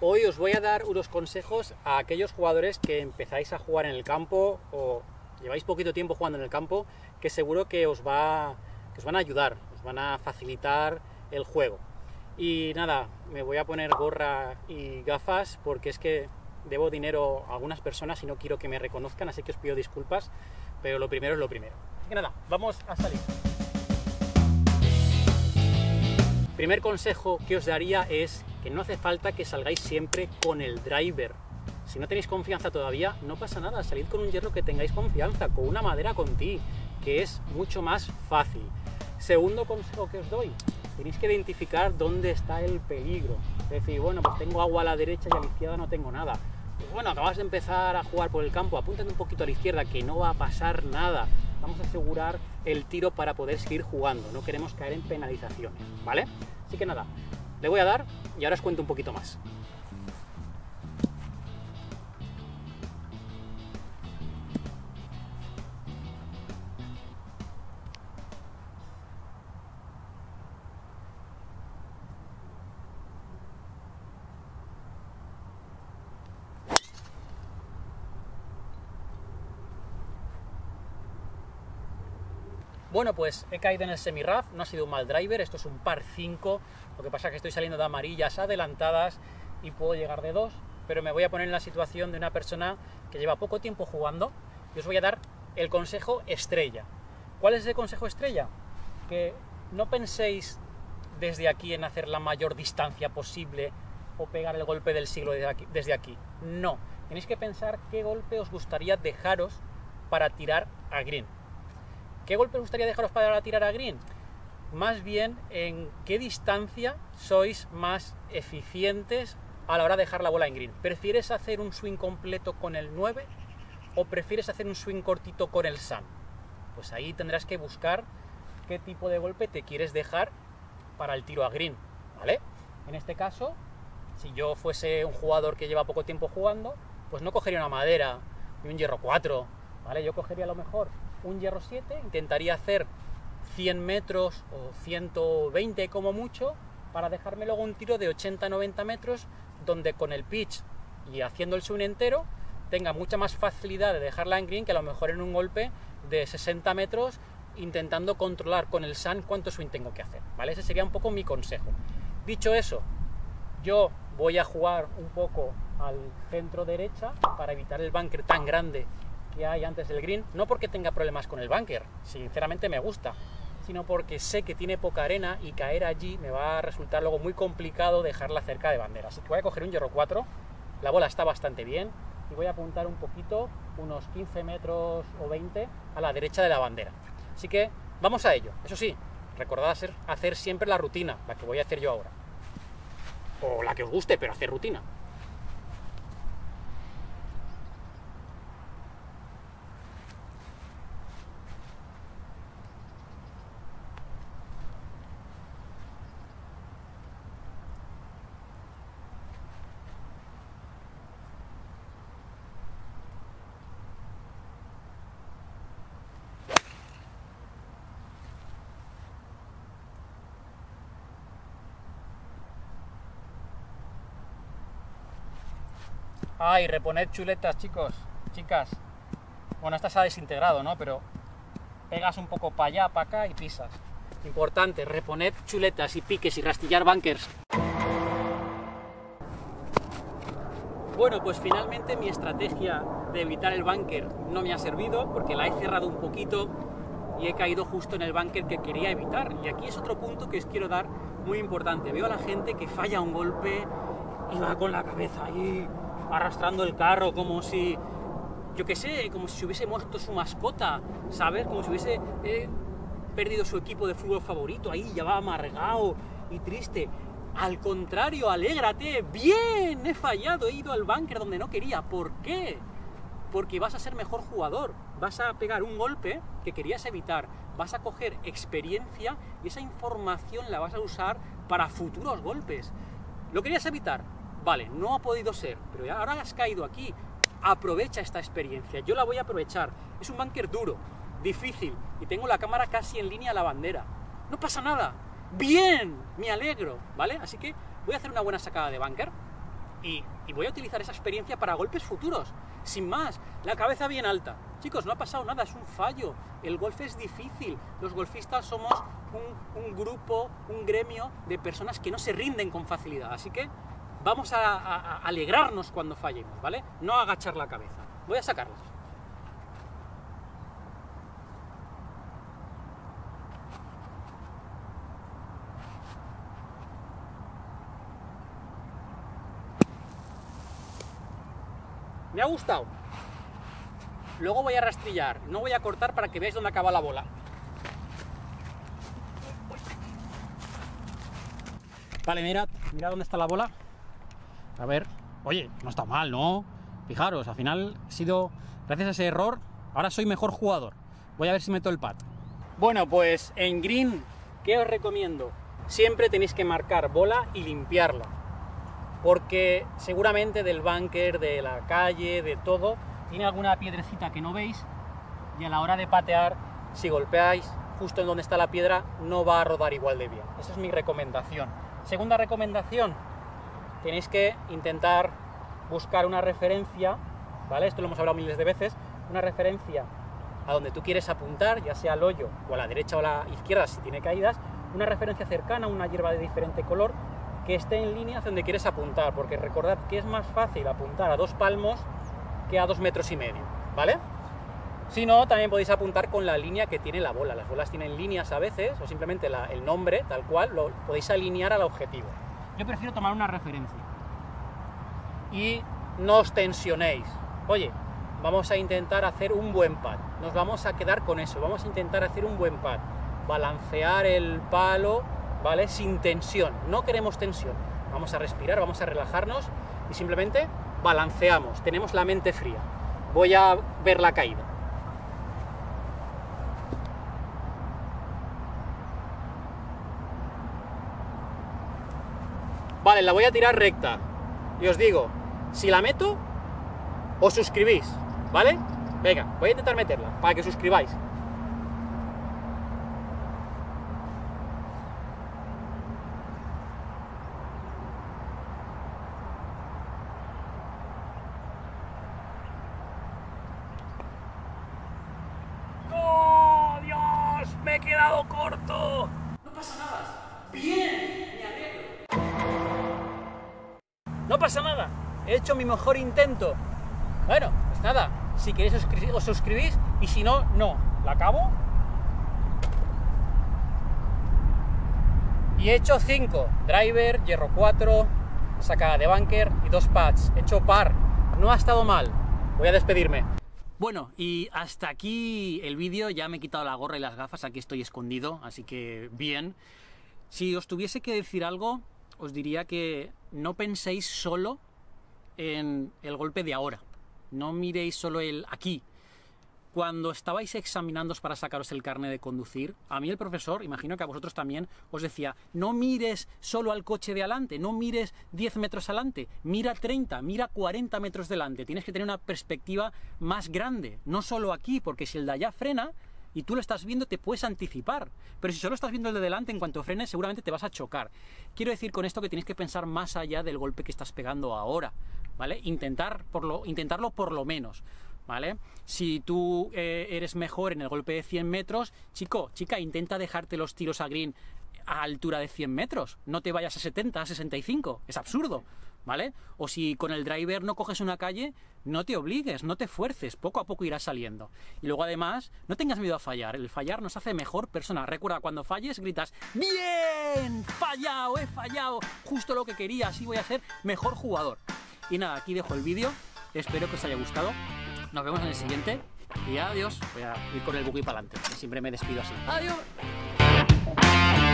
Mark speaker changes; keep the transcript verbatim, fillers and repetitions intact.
Speaker 1: Hoy os voy a dar unos consejos a aquellos jugadores que empezáis a jugar en el campo o lleváis poquito tiempo jugando en el campo, que seguro que os, va, que os van a ayudar, os van a facilitar el juego. Y nada, me voy a poner gorra y gafas porque es que debo dinero a algunas personas y no quiero que me reconozcan, así que os pido disculpas, pero lo primero es lo primero. Así que nada, vamos a salir. Primer consejo que os daría es que no hace falta que salgáis siempre con el driver. Si no tenéis confianza todavía, no pasa nada, salid con un hierro que tengáis confianza, con una madera con ti, que es mucho más fácil. Segundo consejo que os doy, tenéis que identificar dónde está el peligro. Es decir, bueno, pues tengo agua a la derecha y a la izquierda no tengo nada. Pues bueno, acabas de empezar a jugar por el campo, apúntate un poquito a la izquierda, que no va a pasar nada. Vamos a asegurar el tiro para poder seguir jugando, no queremos caer en penalizaciones, ¿vale? Así que nada, le voy a dar y ahora os cuento un poquito más. Bueno, pues he caído en el semi-rough, no ha sido un mal driver, esto es un par cinco, lo que pasa es que estoy saliendo de amarillas adelantadas y puedo llegar de dos, pero me voy a poner en la situación de una persona que lleva poco tiempo jugando y os voy a dar el consejo estrella. ¿Cuál es el consejo estrella? Que no penséis desde aquí en hacer la mayor distancia posible o pegar el golpe del siglo desde aquí, desde aquí. No, tenéis que pensar qué golpe os gustaría dejaros para tirar a green. ¿Qué golpe os gustaría dejaros para tirar a green? Más bien, ¿en qué distancia sois más eficientes a la hora de dejar la bola en green? ¿Prefieres hacer un swing completo con el nueve o prefieres hacer un swing cortito con el sun? Pues ahí tendrás que buscar qué tipo de golpe te quieres dejar para el tiro a green, ¿vale? En este caso, si yo fuese un jugador que lleva poco tiempo jugando, pues no cogería una madera ni un hierro cuatro, ¿vale? Yo cogería a lo mejor un hierro siete, intentaría hacer cien metros o ciento veinte como mucho para dejarme luego un tiro de ochenta a noventa metros donde con el pitch y haciendo el swing entero tenga mucha más facilidad de dejarla en green que a lo mejor en un golpe de sesenta metros intentando controlar con el sun cuánto swing tengo que hacer, ¿vale? Ese sería un poco mi consejo. Dicho eso, yo voy a jugar un poco al centro derecha para evitar el bunker tan grande que hay antes del green, no porque tenga problemas con el bunker, sinceramente me gusta, sino porque sé que tiene poca arena y caer allí me va a resultar luego muy complicado dejarla cerca de bandera. Así que voy a coger un hierro cuatro, la bola está bastante bien y voy a apuntar un poquito, unos quince metros o veinte a la derecha de la bandera. Así que vamos a ello. Eso sí, recordad hacer, hacer siempre la rutina, la que voy a hacer yo ahora. O la que os guste, pero hacer rutina. Ay, reponed chuletas, chicos, chicas. Bueno, esta se ha desintegrado, ¿no? Pero pegas un poco para allá, para acá y pisas. Importante, reponed chuletas y piques y rastillar bunkers. Bueno, pues finalmente mi estrategia de evitar el bunker no me ha servido porque la he cerrado un poquito y he caído justo en el bunker que quería evitar. Y aquí es otro punto que os quiero dar muy importante. Veo a la gente que falla un golpe y va con la cabeza ahí arrastrando el carro como si, yo qué sé, como si hubiese muerto su mascota, ¿sabes? Como si hubiese eh, perdido su equipo de fútbol favorito, ahí ya va amargado y triste. Al contrario, alégrate, bien, he fallado, he ido al bunker donde no quería. ¿Por qué? Porque vas a ser mejor jugador, vas a pegar un golpe que querías evitar, vas a coger experiencia y esa información la vas a usar para futuros golpes. ¿Lo querías evitar? Vale, no ha podido ser, pero ahora has caído aquí. Aprovecha esta experiencia, yo la voy a aprovechar. Es un bunker duro, difícil, y tengo la cámara casi en línea a la bandera. No pasa nada. ¡Bien! Me alegro, ¿vale? Así que voy a hacer una buena sacada de bunker y, y voy a utilizar esa experiencia para golpes futuros, sin más, la cabeza bien alta. Chicos, no ha pasado nada, es un fallo, el golf es difícil, los golfistas somos un, un grupo, un gremio de personas que no se rinden con facilidad, así que vamos a, a, a alegrarnos cuando fallemos, ¿vale? No agachar la cabeza. Voy a sacarlas. Me ha gustado. Luego voy a rastrillar, no voy a cortar para que veáis dónde acaba la bola. Vale, mirad, mirad dónde está la bola. A ver, oye, no está mal, ¿no? Fijaros, al final he sido, gracias a ese error, ahora soy mejor jugador. Voy a ver si meto el pad. Bueno, pues en green, ¿qué os recomiendo? Siempre tenéis que marcar bola y limpiarla. Porque seguramente del bunker, de la calle, de todo, tiene alguna piedrecita que no veis y a la hora de patear, si golpeáis justo en donde está la piedra, no va a rodar igual de bien. Esa es mi recomendación. Segunda recomendación, tenéis que intentar buscar una referencia, ¿vale? Esto lo hemos hablado miles de veces, una referencia a donde tú quieres apuntar, ya sea al hoyo o a la derecha o a la izquierda si tiene caídas, una referencia cercana, una hierba de diferente color, que esté en línea hacia donde quieres apuntar, porque recordad que es más fácil apuntar a dos palmos que a dos metros y medio, ¿vale? Si no, también podéis apuntar con la línea que tiene la bola. Las bolas tienen líneas a veces, o simplemente la, el nombre, tal cual, lo podéis alinear al objetivo. Yo prefiero tomar una referencia. Y no os tensionéis. Oye, vamos a intentar hacer un buen pad. Nos vamos a quedar con eso, vamos a intentar hacer un buen pad. Balancear el palo, ¿vale? Sin tensión, no queremos tensión. Vamos a respirar, vamos a relajarnos y simplemente balanceamos, tenemos la mente fría. Voy a ver la caída. Vale, la voy a tirar recta. Y os digo, si la meto, os suscribís, ¿vale? Venga, voy a intentar meterla, para que suscribáis. Me he quedado corto. No pasa nada. Bien, me alegro. No pasa nada. He hecho mi mejor intento. Bueno, pues nada. Si queréis os suscribís y si no, no. La acabo. Y he hecho cinco. Driver, hierro cuatro, sacada de bunker y dos pads. He hecho par. No ha estado mal. Voy a despedirme. Bueno, y hasta aquí el vídeo, ya me he quitado la gorra y las gafas, aquí estoy escondido, así que bien. Si os tuviese que decir algo, os diría que no penséis solo en el golpe de ahora, no miréis solo el aquí. Cuando estabais examinándoos para sacaros el carnet de conducir, a mí el profesor, imagino que a vosotros también, os decía, no mires solo al coche de adelante, no mires diez metros adelante, mira treinta, mira cuarenta metros delante, tienes que tener una perspectiva más grande, no solo aquí, porque si el de allá frena y tú lo estás viendo te puedes anticipar, pero si solo estás viendo el de delante, en cuanto frenes seguramente te vas a chocar. Quiero decir con esto que tienes que pensar más allá del golpe que estás pegando ahora, ¿vale? Intentar por lo, intentarlo por lo menos. ¿Vale? Si tú eh, eres mejor en el golpe de cien metros, chico, chica, intenta dejarte los tiros a green a altura de cien metros, no te vayas a setenta, a sesenta y cinco, es absurdo, ¿vale? O si con el driver no coges una calle, no te obligues, no te fuerces, poco a poco irás saliendo. Y luego además, no tengas miedo a fallar, el fallar nos hace mejor persona. Recuerda, cuando falles, gritas, ¡bien! ¡Fallado! ¡He fallado! Justo lo que quería, así voy a ser mejor jugador. Y nada, aquí dejo el vídeo, espero que os haya gustado. Nos vemos en el siguiente y adiós. Voy a ir con el buggy para adelante, que siempre me despido así. Adiós.